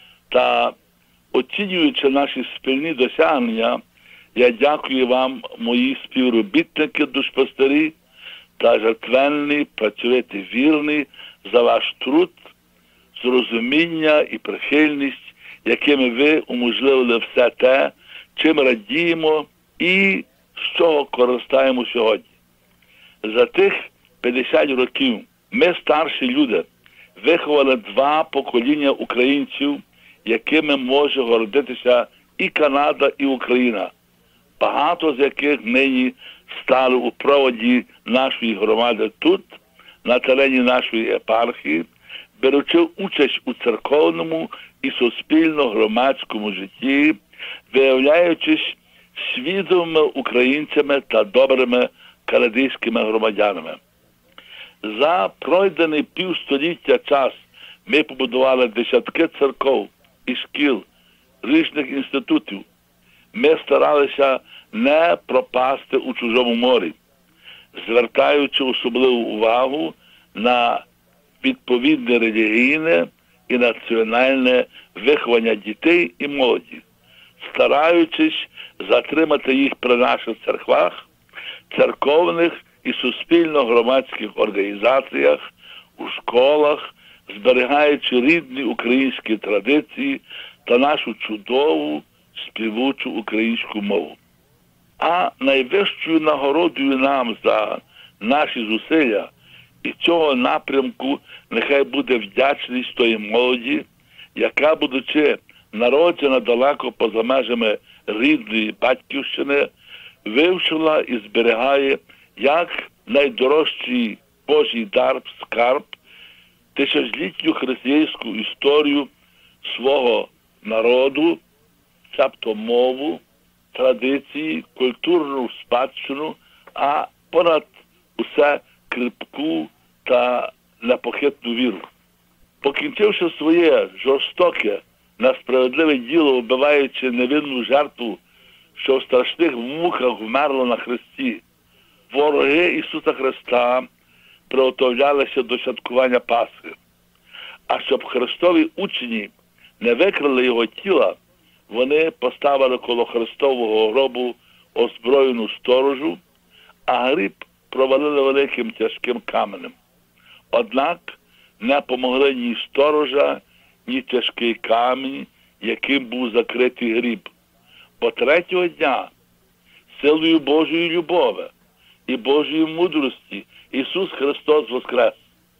та оцінюючи наші спільні досягнення, я дякую вам, мої співробітники, душпастирі та жертвенні, працьовиті вірні, за ваш труд, зрозуміння і прихильність, якими ви уможливили все те, чим радіємо і з чого користаємо сьогодні. За тих п'ятдесят років ми, старші люди, виховали два покоління українців, якими може гордитися і Канада, і Україна, багато з яких нині стали у проводі нашої громади тут, на терені нашої єпархії, беручи участь у церковному і суспільно-громадському житті, виявляючись свідомими українцями та добрими канадськими громадянами. За пройдений півстоліття час ми побудували десятки церков і шкіл, різних інститутів. Ми старалися не пропасти у чужому морі, звертаючи особливу увагу на відповідне релігійне і національне виховання дітей і молоді, стараючись затримати їх при наших церквах, церковних і суспільно-громадських організаціях, у школах, зберігаючи рідні українські традиції та нашу чудову співучу українську мову. А найвищою нагородою нам за наші зусилля і цього напрямку нехай буде вдячність тої молоді, яка, будучи народжена далеко поза межами рідної батьківщини, вивчила і зберігає як найдорожчий Божий дар, скарб, тисячолітню християнську історію свого народу, тобто мову, традиції, культурну спадщину, а понад усе кріпку та непохитну віру. Покінчивши своє жорстоке, несправедливе діло, вбиваючи невинну жертву, що в страшних муках вмерла на хресті, вороги Ісуса Христа приготовлялися до святкування Пасхи. А щоб Христові учні не викрали його тіла, вони поставили коло Христового гробу озброєну сторожу, а гріб провалили великим тяжким каменем. Однак не помогли ні сторожа, ні тяжкий камінь, яким був закритий гріб. Бо третього дня силою Божої любові і Божої мудрості Ісус Христос воскрес.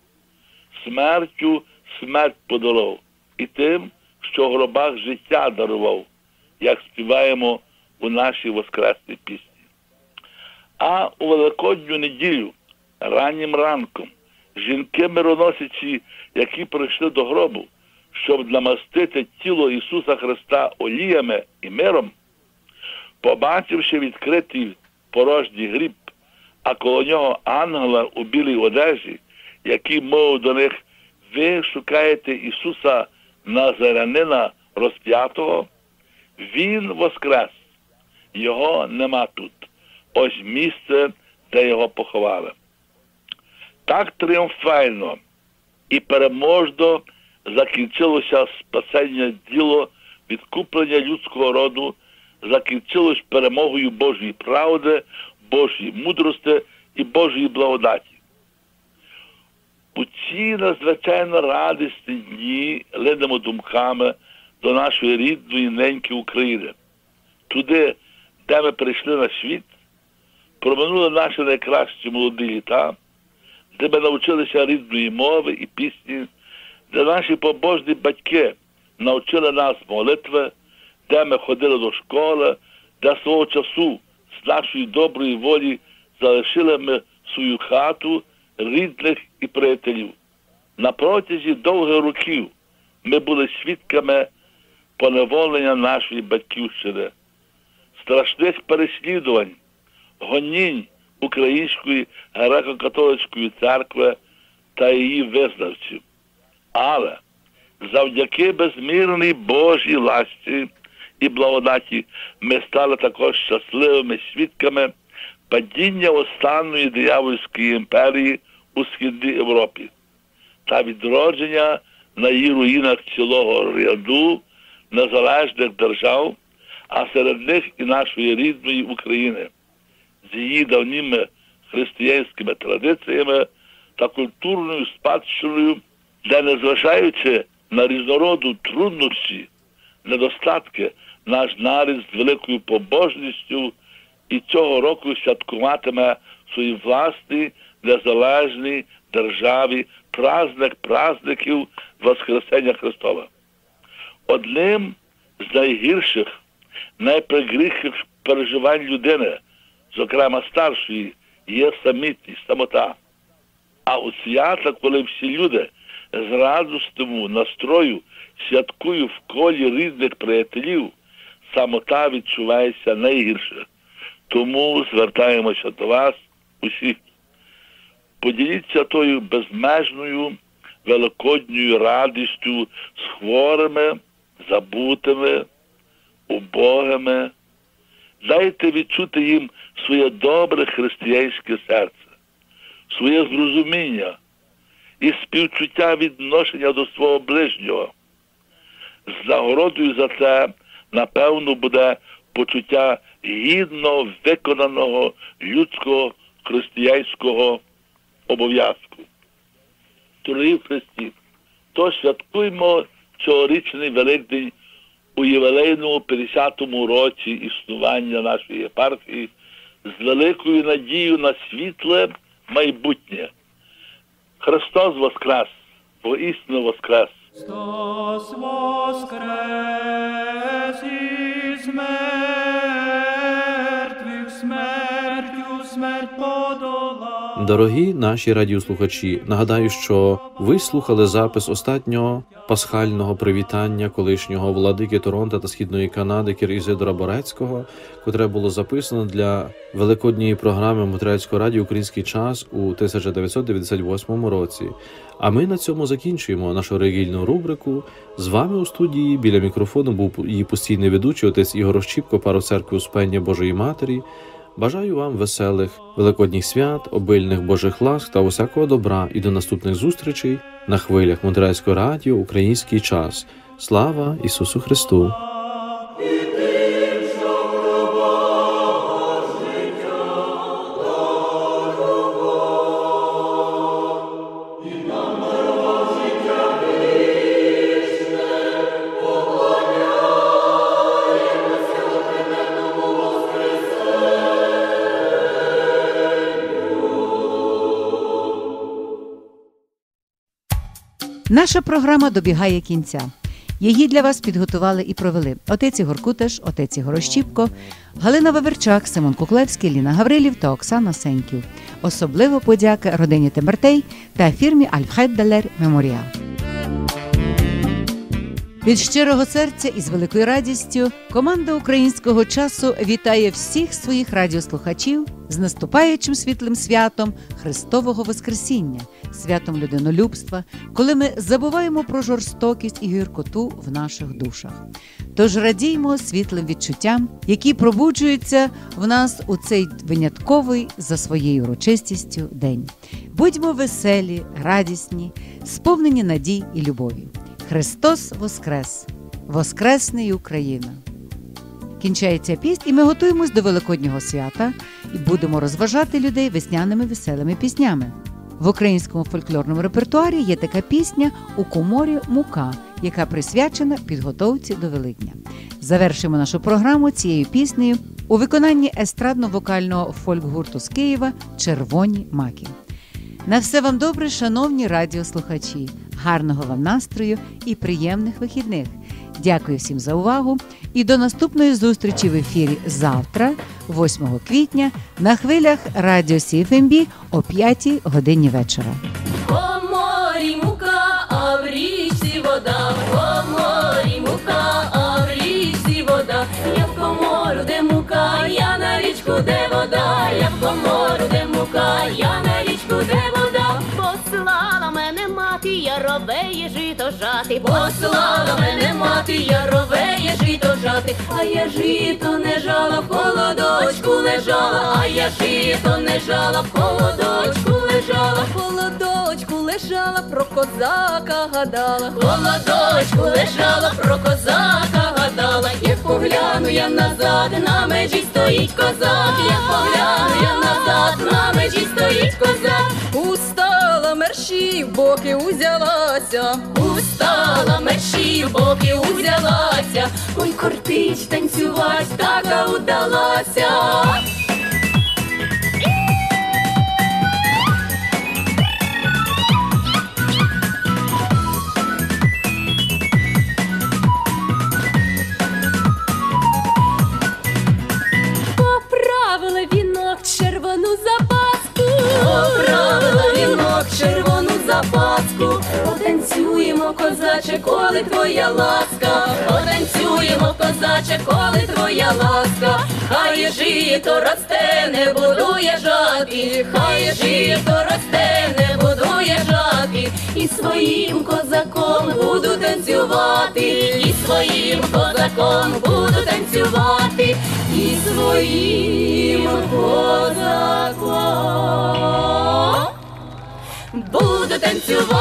Смертю смерть подолав і тим, що в гробах життя дарував, як співаємо у нашій воскресній пісні. А у Великодню неділю, раннім ранком, жінки-мироносиці, які прийшли до гробу, щоб намастити тіло Ісуса Христа оліями і миром, побачивши відкритий порожній гріб, а коло нього ангела у білій одежі, який мовив до них: ви шукаєте Ісуса Назарянина розп'ятого? Він воскрес. Його нема тут. Ось місце, де його поховали. Так тріумфально і переможно закінчилося спасення діло відкуплення людського роду, закінчилось перемогою Божої правди, Божої мудрості і Божої благодаті. У ці надзвичайно радісні дні линемо думками до нашої рідної неньки України. Туди, де ми прийшли на світ, проминули наші найкращі молоді літа, де ми навчилися рідної мови і пісні, де наші побожні батьки навчили нас молитви, де ми ходили до школи, де свого часу з нашої доброї волі залишили ми свою хату, рідних і приятелів. На протязі довгих років ми були свідками поневолення нашої батьківщини, страшних переслідувань, гонінь Української греко-католицької церкви та її визнавців. Але завдяки безмірній Божій ласці і благодаті ми стали також щасливими свідками падіння останньої диявольської імперії у Східній Європі та відродження на її руїнах цілого ряду незалежних держав, а серед них і нашої рідної України з її давніми християнськими традиціями та культурною спадщиною, де, незважаючи на різнороду труднощі, недостатки, наш народ з великою побожністю і цього року святкуватиме свої власні незалежній державі праздник праздників Воскресення Христова. Одним з найгірших, найпригріших переживань людини, зокрема старшої, є самітність, самота. А у свята, коли всі люди з радісному настрою святкують в колі рідних приятелів, самота відчувається найгірше. Тому звертаємося до вас усіх. Поділіться тою безмежною великодньою радістю з хворими, забутими, убогими. Дайте відчути їм своє добре християнське серце, своє зрозуміння і співчуття відношення до свого ближнього. З нагородою за це, напевно, буде почуття гідно виконаного людського християнського обов'язку. Дорогі в Христі, то святкуємо цьогорічний Великдень у ювілейному п'ятдесятому році існування нашої єпархії з великою надією на світле майбутнє. Христос воскрес, воістину воскрес. Христос воскрес із мертвих. Дорогі наші радіослухачі, нагадаю, що ви слухали запис останнього пасхального привітання колишнього владики Торонто та Східної Канади кір Ізидора Борецького, котре було записано для великодньої програми Монреальського радіо «Український час» у тисяча дев'ятсот дев'яносто восьмому році. А ми на цьому закінчуємо нашу релігійну рубрику. З вами у студії біля мікрофону був її постійний ведучий отець Ігор Ощіпко, пару церкви Успення Божої Матері. Бажаю вам веселих великодніх свят, обильних Божих ласк та усякого добра і до наступних зустрічей на хвилях Монреальського радіо «Український час». Слава Ісусу Христу! Наша програма добігає кінця. Її для вас підготували і провели отець Ігор Куташ, отець Ігор Ощіпко, Галина Ваверчак, Симон Куклевський, Ліна Гаврилів та Оксана Сеньків. Особливо подяка родині Темертей та фірмі Альфред Далер Меморіал. Від щирого серця і з великою радістю команда «Українського часу» вітає всіх своїх радіослухачів з наступаючим світлим святом Христового Воскресіння, святом людинолюбства, коли ми забуваємо про жорстокість і гіркоту в наших душах. Тож радіймо світлим відчуттям, які пробуджуються в нас у цей винятковий за своєю урочистістю день. Будьмо веселі, радісні, сповнені надій і любові. Христос Воскрес! Воскресне й Україна! Кінчається піст, і ми готуємось до Великоднього свята і будемо розважати людей весняними веселими піснями. В українському фольклорному репертуарі є така пісня «У коморі мука», яка присвячена підготовці до Великдня. Завершимо нашу програму цією піснею у виконанні естрадно-вокального фольк-гурту з Києва «Червоні маки». На все вам добре, шановні радіослухачі. Гарного вам настрою і приємних вихідних. Дякую всім за увагу і до наступної зустрічі в ефірі завтра, восьмого квітня, на хвилях радіо Сі Еф Ем Бі о п'ятій годині вечора. По морі мука, а в річці вода, по морі мука, а в річці вода. Я в комору, де мука, я на річку, де вода. Я в комору, де мука, я на річку, де вода. Послала мене мати, яровеє жито жати. Послала мене мати, яровеє жито жати. А я жито не жала, в холодочку лежала. А я жито не жала, в холодочку лежала. В холодочку лежала, про козака гадала. В холодочку лежала, про козака гадала. Як погляну я назад, на межі стоїть козак. Як погляну я назад, на межі стоїть козак. Устала мерщій, в боки узялася. Устала мерщій, в боки узялася. Ой, кортить танцювать, така удалася. Поправила вінок, червону запаску. Поправила вінок, червону запаску. Потанцюємо, козаче, коли твоя ласка. Потанцюємо, козаче, коли твоя ласка. Хай жито росте, не буду я жати. Хай жито росте, не буду я жати. І своїм козаком буду танцювати. І своїм козаком буду танцювати. І своїм козаком буду танцювати.